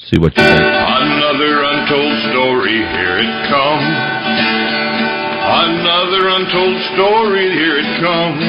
See what you think. Another untold story, here it comes. Another untold story, here it comes.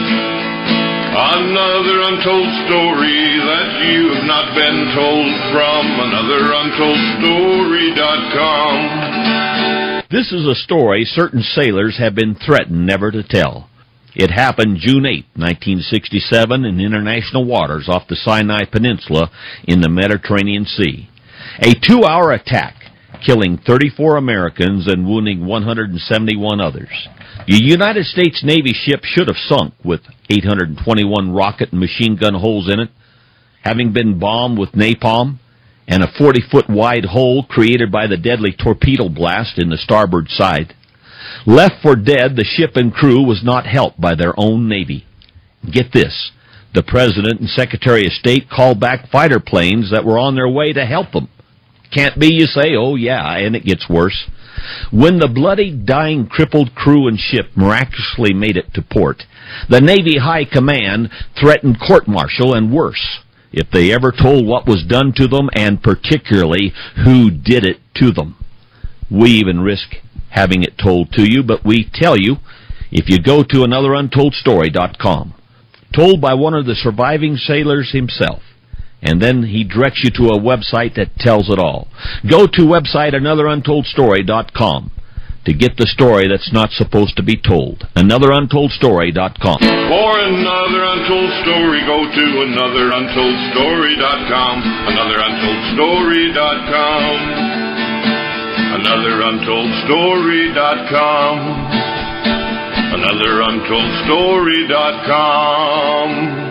Another untold story that you have not been told from AnotherUntoldStory.com. This is a story certain sailors have been threatened never to tell. It happened June 8, 1967, in international waters off the Sinai Peninsula in the Mediterranean Sea. A 2-hour attack, killing 34 Americans and wounding 171 others. The United States Navy ship should have sunk with 821 rocket and machine gun holes in it, having been bombed with napalm, and a 40-foot wide hole created by the deadly torpedo blast in the starboard side. Left for dead, the ship and crew was not helped by their own Navy. Get this, the President and Secretary of State called back fighter planes that were on their way to help them. Can't be, you say? Oh, yeah, and it gets worse. When the bloody, dying, crippled crew and ship miraculously made it to port, the Navy High Command threatened court-martial and worse if they ever told what was done to them, and particularly who did it to them. We even risk having it told to you, but we tell you if you go to AnotherUntoldStory.com, told by one of the surviving sailors himself, and then he directs you to a website that tells it all. Go to website AnotherUntoldStory.com to get the story that's not supposed to be told. AnotherUntoldStory.com. For another untold story, go to AnotherUntoldStory.com. AnotherUntoldStory.com. AnotherUntoldStory.com. AnotherUntoldStory.com.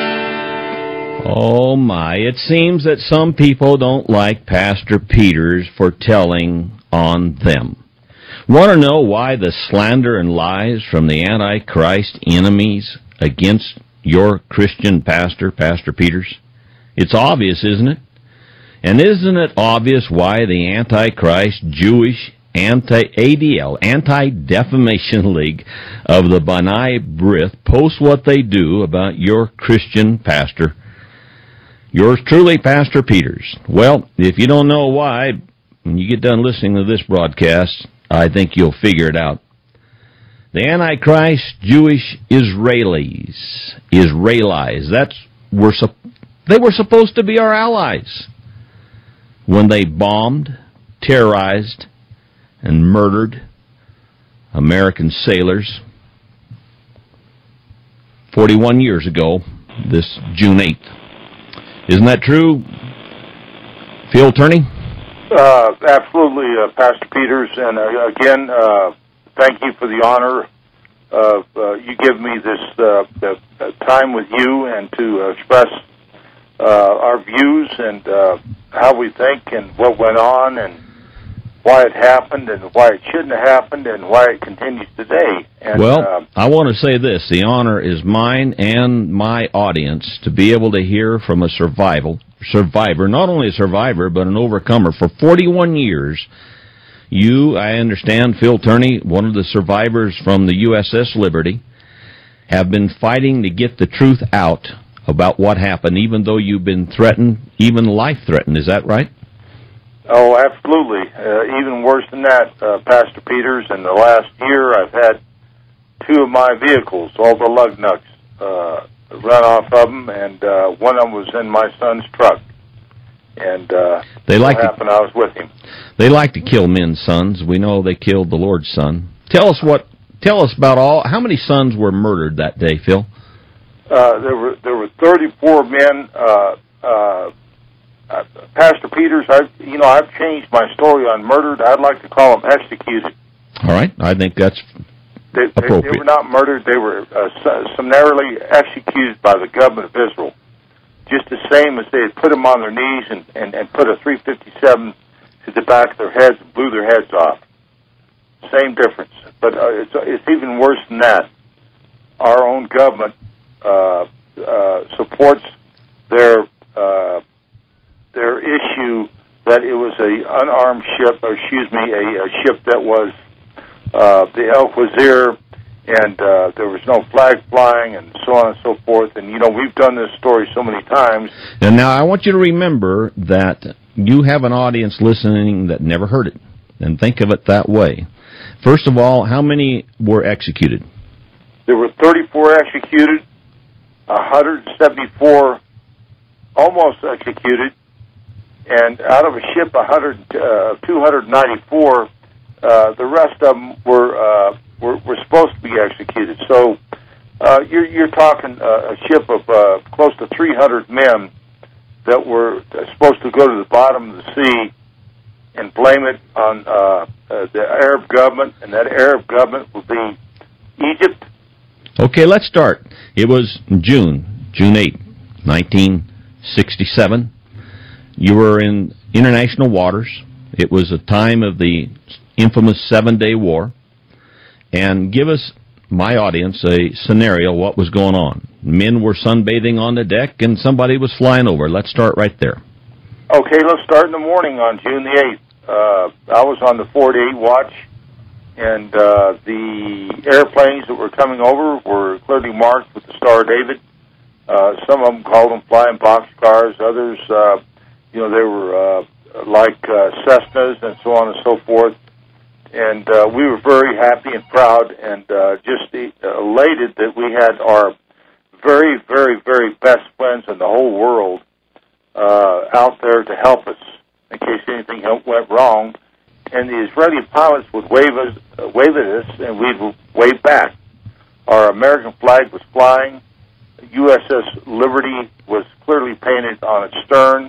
Oh my, it seems that some people don't like Pastor Peters for telling on them. Want to know why the slander and lies from the Antichrist enemies against your Christian pastor, Pastor Peters? It's obvious, isn't it? And isn't it obvious why the Antichrist Jewish Anti-ADL, Anti-Defamation League of the B'nai B'rith posts what they do about your Christian pastor? Yours truly, Pastor Peters. Well, if you don't know why, when you get done listening to this broadcast, I think you'll figure it out. The Antichrist Jewish Israelis, they were supposed to be our allies when they bombed, terrorized, and murdered American sailors 41 years ago, this June 8th. Isn't that true, Phil Turney? Absolutely, Pastor Peters. And again, thank you for the honor of you give me this time with you and to express our views and how we think and what went on and why it happened and why it shouldn't have happened and why it continues today. And, well, I want to say this. The honor is mine and my audience to be able to hear from a survivor, not only a survivor, but an overcomer. For 41 years, you, I understand, Phil Turney, one of the survivors from the USS Liberty, have been fighting to get the truth out about what happened, even though you've been threatened, even life-threatened. Is that right? Oh, absolutely. Even worse than that, Pastor Peters. In the last year, I've had 2 of my vehicles, all the lug nuts, run off of them, and one of them was in my son's truck. And they like happened, I was with him. They like to kill men's sons. We know they killed the Lord's son. Tell us about how many sons were murdered that day, Phil? There were 34 men. Pastor Peters, I've changed my story on murdered. I'd like to call them executed. All right, I think that's appropriate. They were not murdered. They were summarily executed by the government of Israel, just the same as they had put them on their knees and put a .357 to the back of their heads and blew their heads off. Same difference. But it's even worse than that. Our own government supports their issue that it was a unarmed ship, a ship that was the El Quasir, and there was no flag flying, and so on and so forth. And, we've done this story so many times. And now I want you to remember that you have an audience listening that never heard it, and think of it that way. First of all, how many were executed? There were 34 executed, 174 almost executed, and out of a ship, 294, the rest of them were supposed to be executed. So you're talking a ship of close to 300 men that were supposed to go to the bottom of the sea and blame it on the Arab government, and that Arab government would be Egypt. Okay, let's start. It was June 8, 1967. You were in international waters. It was a time of the infamous 7-Day War. And give us, my audience, a scenario, what was going on. Men were sunbathing on the deck, and somebody was flying over. Let's start right there. Okay, let's start in the morning on June the 8th. I was on the 4-day watch, and the airplanes that were coming over were clearly marked with the Star of David. Some of them called them flying boxcars. Others, they were like Cessnas and so on and so forth. And we were very happy and proud and just elated that we had our very, very, very best friends in the whole world out there to help us in case anything went wrong. And the Israeli pilots would wave at us, and we'd wave back. Our American flag was flying. USS Liberty was clearly painted on its stern.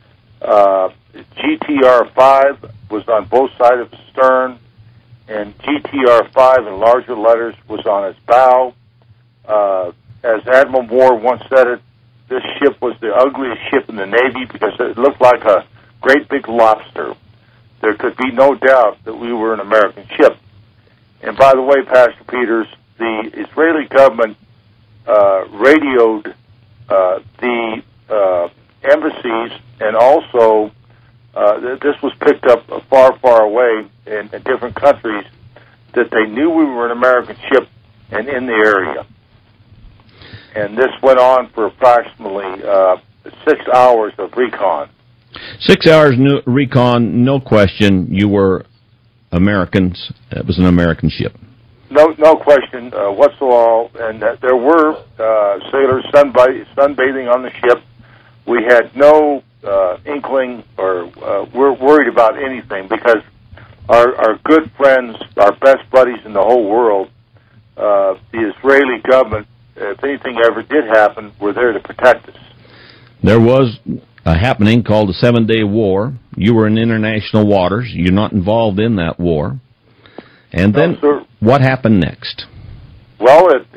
GTR-5 was on both sides of the stern, and GTR-5 in larger letters was on its bow. As Admiral Moore once said it, this ship was the ugliest ship in the Navy because it looked like a great big lobster. There could be no doubt that we were an American ship. And by the way, Pastor Peters, the Israeli government radioed the embassies, and also this was picked up far, far away in different countries, that they knew we were an American ship and in the area. And this went on for approximately 6 hours of recon. 6 hours recon, no question, you were Americans. It was an American ship. No question whatsoever, and there were sailors sunbathing on the ship. We had no inkling or we're worried about anything because our good friends, our best buddies in the whole world, the Israeli government, if anything ever did happen, were there to protect us. There was a happening called the 7-Day War. You were in international waters. You're not involved in that war. And then what happened next? Well, at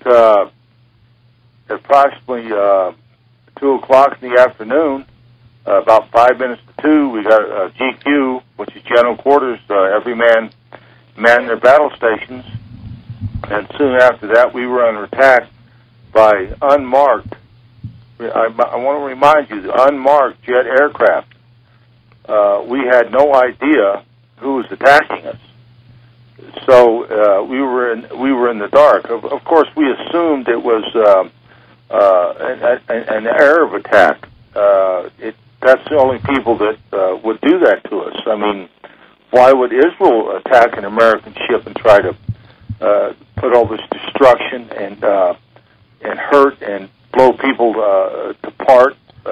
approximately 2 o'clock in the afternoon, about 5 minutes to 2, we got a GQ, which is General Quarters. Every man manned their battle stations. And soon after that, we were under attack by unmarked, I want to remind you, the unmarked jet aircraft. We had no idea who was attacking us. So we were in the dark. Of course, we assumed it was an Arab attack. That's the only people that would do that to us. I mean, why would Israel attack an American ship and try to put all this destruction and hurt and blow people apart?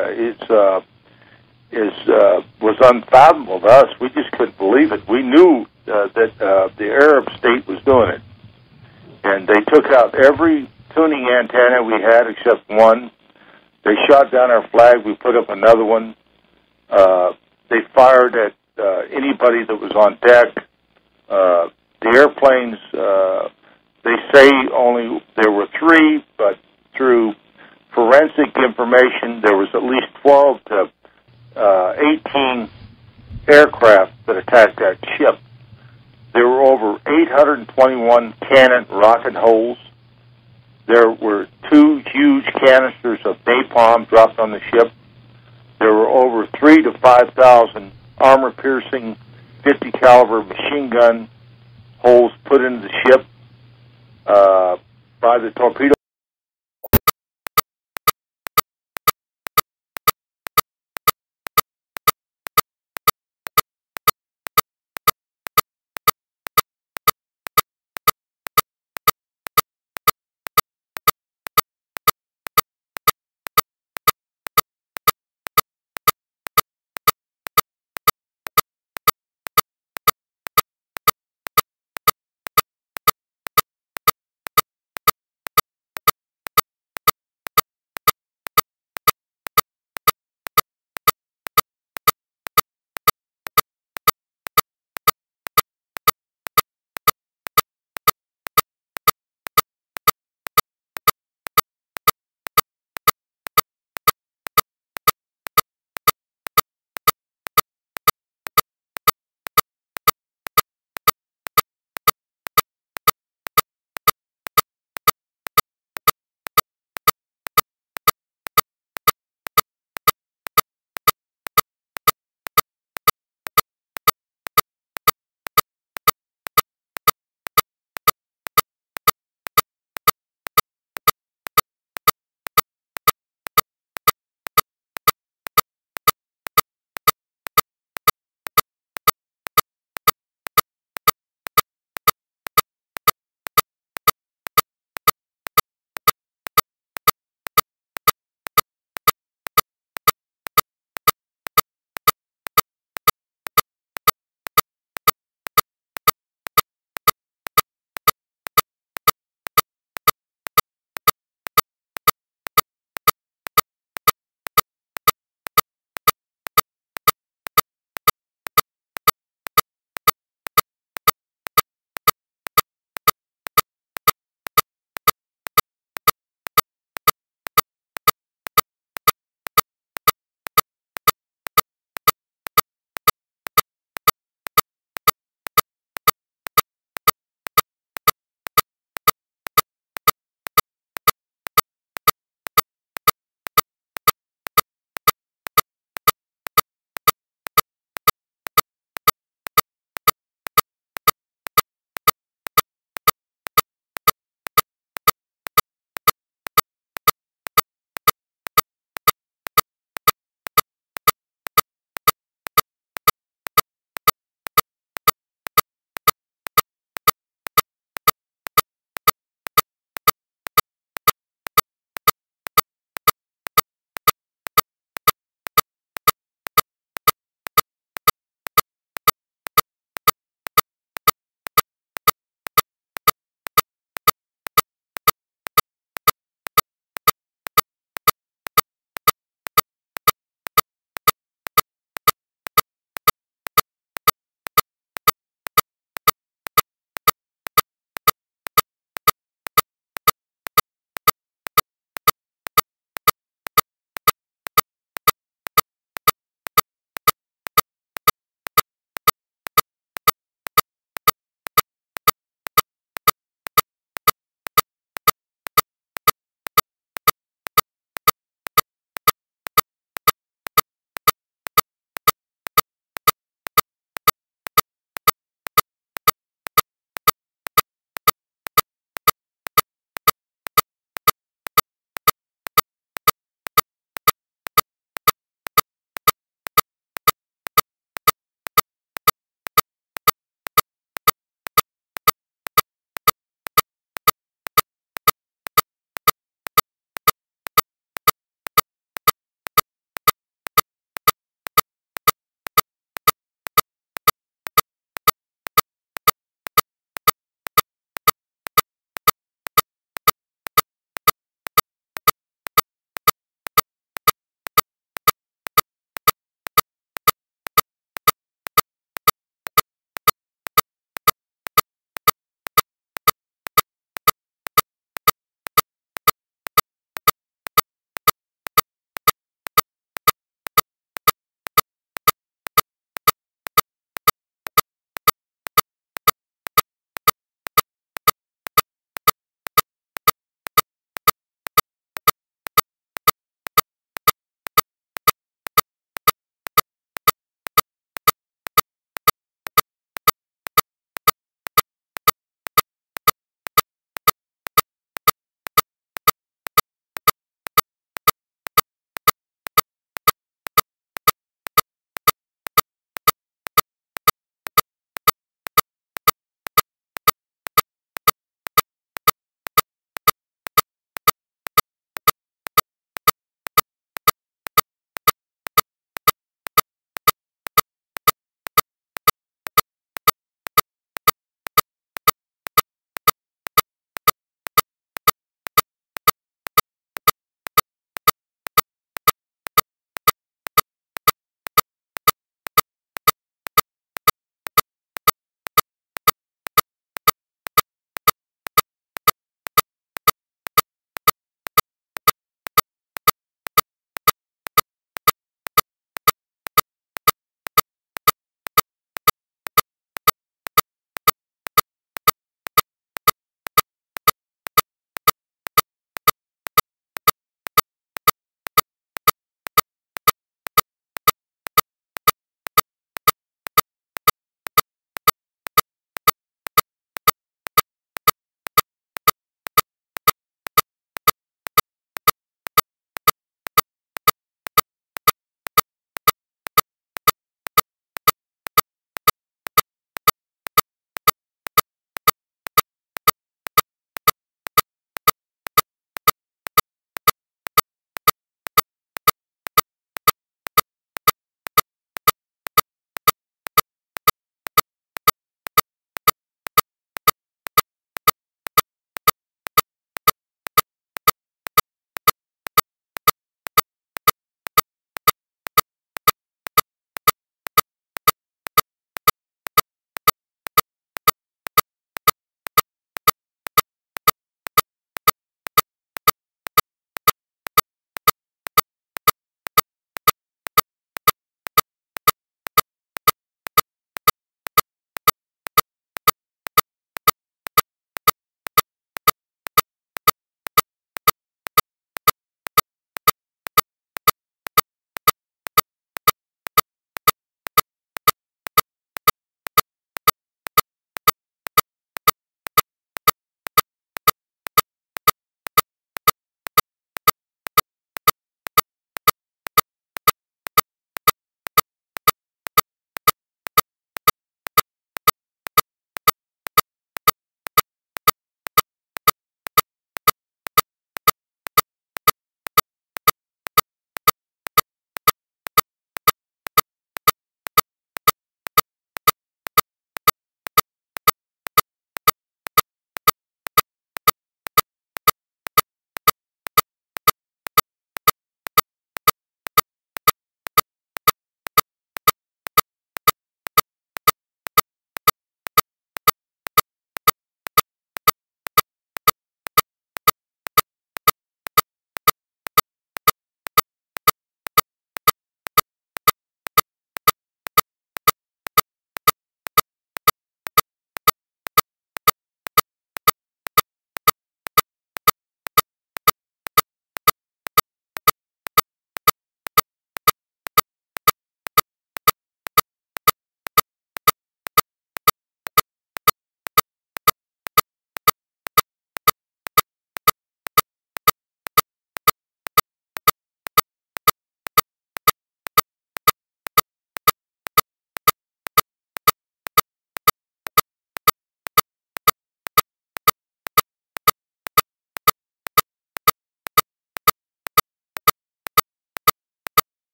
Was unfathomable to us. We just couldn't believe it. We knew that the Arab state was doing it, and they took out every tuning antenna we had except one. They shot down our flag. We put up another one. They fired at anybody that was on deck. The airplanes, they say only there were 3, but through forensic information, there was at least 12 to 18 aircraft that attacked that ship. There were over 821 cannon rocket holes. There were 2 huge canisters of napalm dropped on the ship. There were over 3,000 to 5,000 armor-piercing 50 caliber machine gun holes put into the ship. by the torpedo